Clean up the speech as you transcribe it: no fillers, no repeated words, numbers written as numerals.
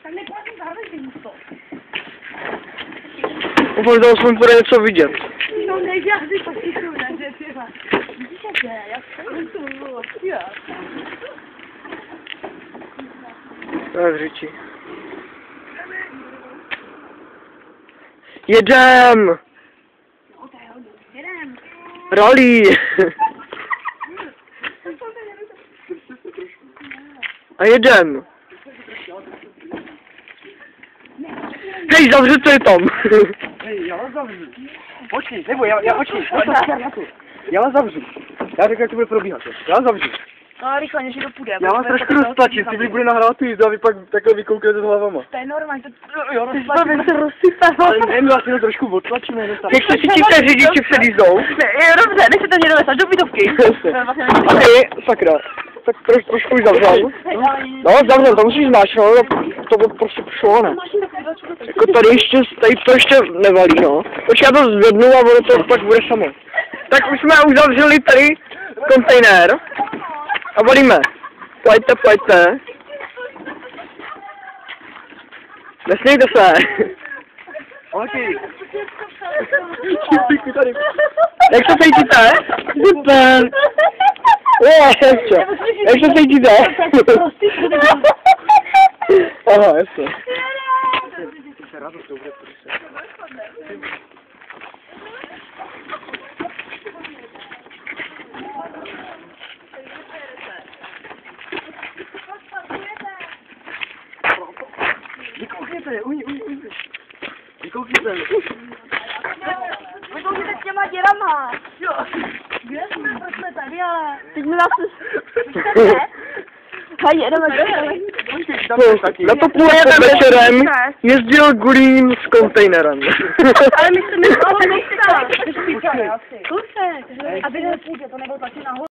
Tam neplatí záleží to. Možná aspoň bude něco vidět. No nedělej to tichu, ne, těla. Vidíte, jak to bylo, jo. Tak řeči. Jedem! Jedem. Rally! A jedem! Hej, zavřu, co je tam! Hej, já vás zavřu. Počkej, nebo počkej, já vás zavřu. Já řeknu, jak to bude probíhat. Já vás zavřu. No rychle, než to půjde. Já vás trošku roztlačím, si bude nahrávat tu jízdu a vy pak takhle vykouknete s hlavama. To je normální, to Jo, roztlačíme. Se rozsypalo. ale nevím, vlastně to trošku odtlačíme, jenom tam. Jak se cítíte řidiči před jízdou? Ne, je dobře, nechcete mě dovést až do bytovky. Ty, sakra. Tak trošku už zavřel. No, zavřel, to musíš zmáčknout, to bylo prostě šované. Jako tady to ještě nevalí, no. Počkej, já to zvednu a ono to pak bude samo. Tak už jsme uzavřeli tady kontejner. A volíme. Pojďte. Nesmějte se. Okej. Jak se cítíte? Super. Jak se cítíte? Aha, jasně. Vykoukněte, Vykoukněte. Vykoukněte s těma děrama. Jo. Kde jsme, proč jsme tady, ale... Teď mi zase... Hej, jedeme. Na to půl večerem jezdil Gulín s kontejnerem. Ale my jsme nechci. Kusek. Aby nepůjde, to nebylo taky nahoru.